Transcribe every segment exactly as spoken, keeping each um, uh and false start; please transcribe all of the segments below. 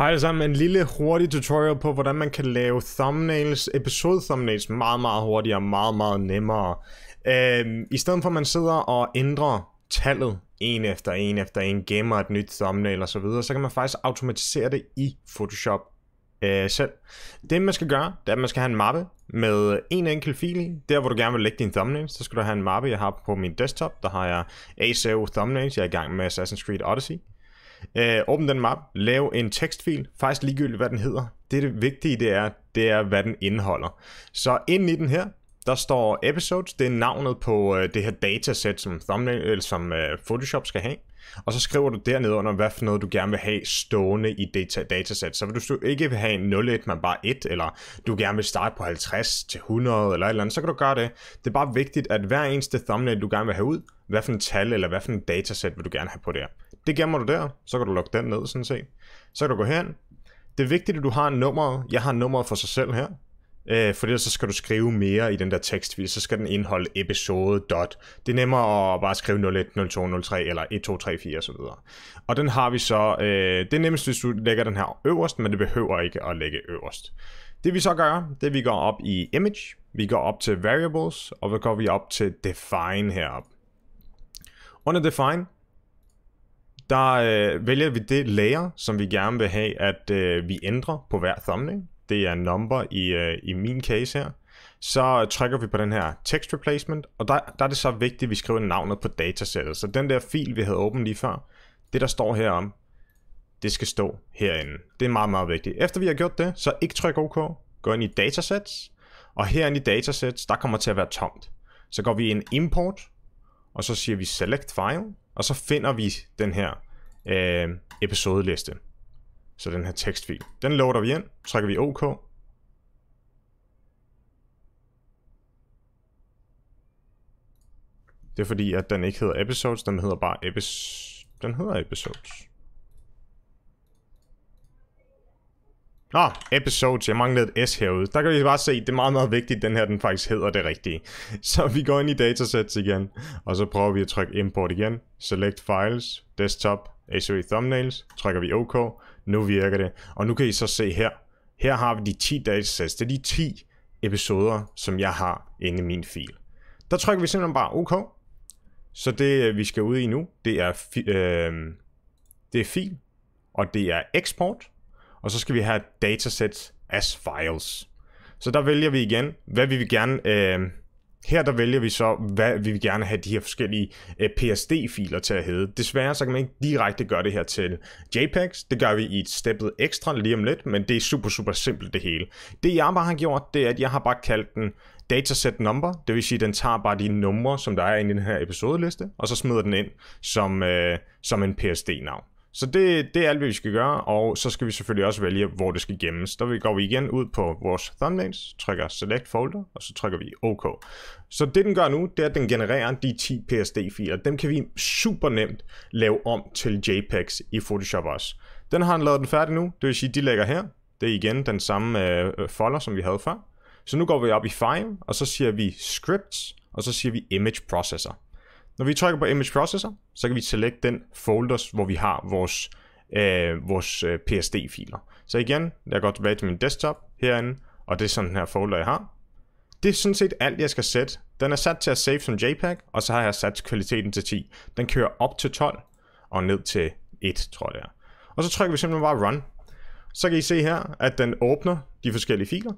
Hej alle sammen, en lille hurtig tutorial på, hvordan man kan lave thumbnails, episode thumbnails meget, meget hurtigere og meget, meget nemmere. Øhm, I stedet for at man sidder og ændrer tallet en efter en efter en, gemmer et nyt thumbnail osv., så, så kan man faktisk automatisere det i Photoshop øh, selv. Det man skal gøre, det er at man skal have en mappe med en enkelt fil i. Der hvor du gerne vil lægge din thumbnails, så skal du have en mappe. Jeg har på min desktop, der har jeg A C O thumbnails, jeg er i gang med Assassin's Creed Odyssey. Uh, åbn den map, lav en tekstfil, faktisk ligegyldigt hvad den hedder. Det, det vigtige det er, det er hvad den indeholder. Så inde i den her, der står episodes, det er navnet på uh, det her datasæt som thumbnail, eller som uh, Photoshop skal have. Og så skriver du dernede under, hvad for noget du gerne vil have stående i data datasæt. Så hvis du ikke vil have en nul et, men bare et, eller du gerne vil starte på halvtreds til hundrede eller et eller andet, så kan du gøre det. Det er bare vigtigt, at hver eneste thumbnail du gerne vil have ud, hvad for en tal eller hvad for en datasæt vil du gerne have på der. Det gemmer du der, så kan du lukke den ned sådan set. Så kan du gå hen. Det er vigtigt, at du har nummeret. Jeg har nummeret for sig selv her. Øh, for ellers så skal du skrive mere i den der tekstfil, så skal den indeholde episode dot. Det er nemmere at bare skrive nul et, nul to, nul tre eller et to tre fire og så videre. Og den har vi så, øh, det er nemmest hvis du lægger den her øverst, men det behøver ikke at lægge øverst. Det vi så gør, det er at vi går op i image, vi går op til variables, og så går vi op til define herop. Under define, der øh, vælger vi det layer, som vi gerne vil have, at øh, vi ændrer på hver thumbnail. Det er number i, øh, i min case her. Så trykker vi på den her text replacement, og der, der er det så vigtigt, at vi skriver navnet på datasættet. Så den der fil, vi havde åbent lige før, det der står herom, det skal stå herinde. Det er meget, meget vigtigt. Efter vi har gjort det, så ikke tryk OK. Gå ind i datasets, og herinde i datasets, der kommer til at være tomt. Så går vi ind import, og så siger vi select file, og så finder vi den her øh, episodeliste. Så den her tekstfil. Den loader vi ind, trykker vi OK. Det er fordi, at den ikke hedder episodes, den hedder bare epis... Den hedder episodes. Ah, episodes. Jeg manglede et S herude. Der kan vi bare se, det er meget, meget vigtigt, den her den faktisk hedder det rigtige. Så vi går ind i datasets igen, og så prøver vi at trykke import igen. Select files, desktop, A C O thumbnails, trykker vi OK. Nu virker det. Og nu kan I så se her. Her har vi de ti datasets. Det er de ti episoder, som jeg har inde i min fil. Der trykker vi simpelthen bare OK. Så det vi skal ud i nu, det er, øh, det er fil, og det er export. Og så skal vi have datasets as files. Så der vælger vi igen, hvad vi vil gerne... Øh, her der vælger vi så, hvad vi vil gerne have de her forskellige øh, P S D-filer til at hedde. Desværre så kan man ikke direkte gøre det her til JPEGs. Det gør vi i et steppet ekstra lige om lidt, men det er super, super simpelt det hele. Det jeg bare har gjort, det er, at jeg har bare kaldt den dataset number. Det vil sige, at den tager bare de numre, som der er inde i den her episodeliste, og så smider den ind som, øh, som en P S D-navn. Så det, det er alt, hvad vi skal gøre, og så skal vi selvfølgelig også vælge, hvor det skal gemmes. Der går vi igen ud på vores thumbnails, trykker select folder, og så trykker vi OK. Så det den gør nu, det er, at den genererer de ti P S D-filer. Dem kan vi super nemt lave om til JPEGs i Photoshop også. Den har han lavet den færdig nu, det vil sige, de ligger her. Det er igen den samme øh, folder, som vi havde før. Så nu går vi op i File, og så siger vi Scripts, og så siger vi Image Processor. Når vi trykker på Image Processor, så kan vi select den folders, hvor vi har vores, øh, vores øh, P S D-filer. Så igen, jeg går tilbage til min desktop herinde, og det er sådan den her folder, jeg har. Det er sådan set alt, jeg skal sætte. Den er sat til at save som JPEG, og så har jeg sat kvaliteten til ti. Den kører op til tolv, og ned til et, tror jeg det er. Og så trykker vi simpelthen bare Run. Så kan I se her, at den åbner de forskellige filer.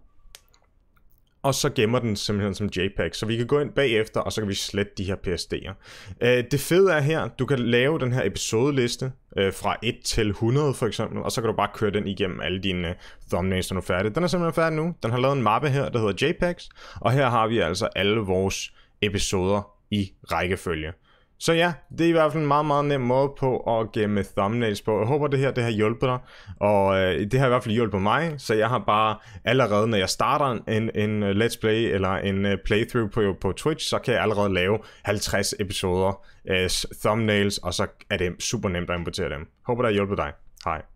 Og så gemmer den simpelthen som JPEG. Så vi kan gå ind bagefter, og så kan vi slette de her P S D'er. Øh, det fede er her, du kan lave den her episodeliste øh, fra et til hundrede for eksempel, og så kan du bare køre den igennem alle dine øh, thumbnails, når du er færdig. Den er simpelthen færdig nu. Den har lavet en mappe her, der hedder JPEGs, og her har vi altså alle vores episoder i rækkefølge. Så ja, det er i hvert fald en meget, meget nem måde på at gemme thumbnails på. Jeg håber, det her det har hjulpet dig, og øh, det har i hvert fald hjulpet mig, så jeg har bare allerede, når jeg starter en, en let's play eller en uh, playthrough på, på Twitch, så kan jeg allerede lave halvtreds episoder uh, thumbnails, og så er det super nemt at importere dem. Håber, det har hjulpet dig. Hej.